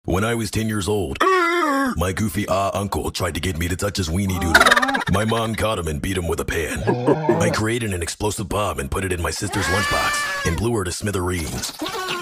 When I was 10 years old, my goofy uncle tried to get me to touch his weenie doodle. My mom caught him and beat him with a pan. I created an explosive bomb and put it in my sister's lunchbox and blew her to smithereens.